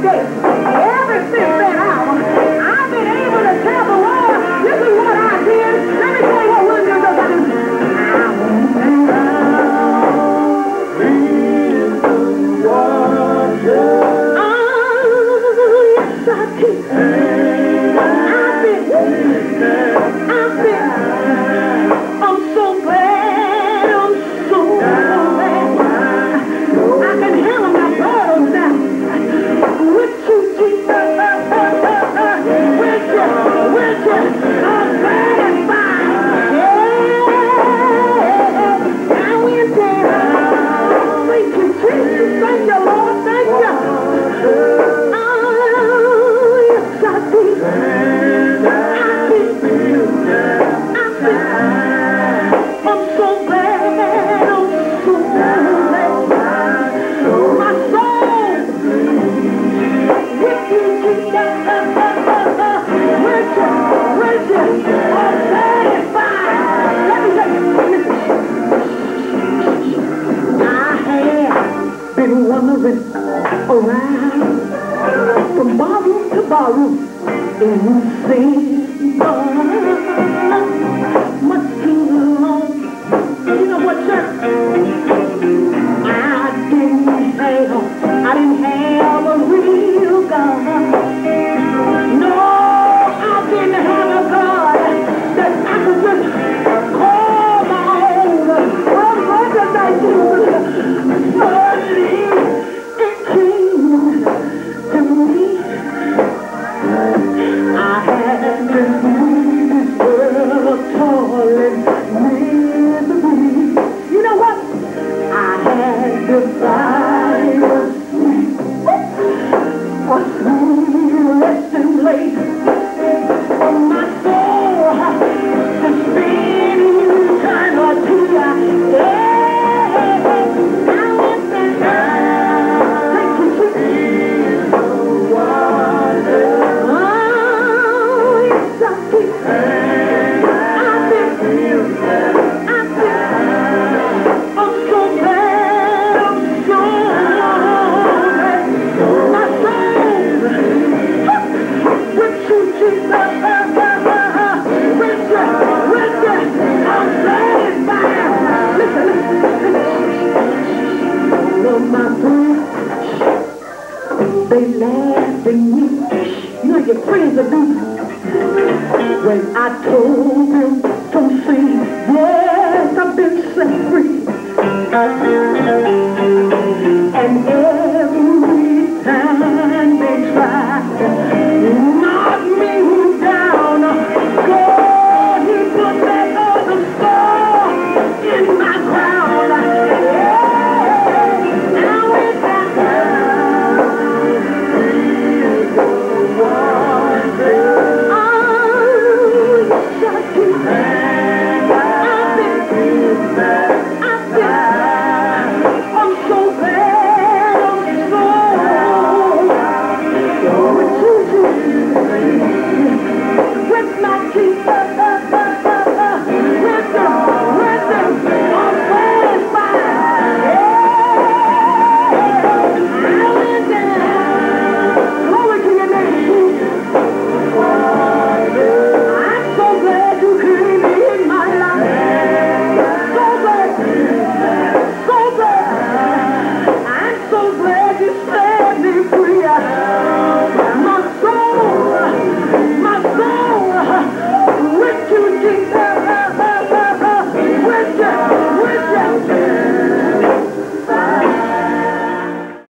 day. Ever since that hour, I've been able to tell the world, this is what I did. Let me tell you what one girl does. I do. I won't hang around in the water. Oh, yes, I did. I'm so glad, I'm so glad. I can handle my burdens now. With you, Jesus, with you, I'm satisfied. Yeah, now we're there. Thank you, Jesus, thank you, Lord, thank you. Oh, yes, I did. I'm so glad, I'm so glad. My soul, with you, Jesus, with you, I'm satisfied. Let me tell you, I have been wandering around from barroom to barroom in sin. Much too long. You know what, church? I didn't have a real God. No, I didn't have a God that I could just call my own. Oh, what did I do? Suddenly, it came to me. I had been through this world of toil and misery. You know what? I had to find a sweet resting place for my soul to spend eternity. Yeah, I went there. Thank you, Jesus. Oh, yes, I did. They laughed at me. You know your friends are do. When I told them, don't sing, yes, I've been set free.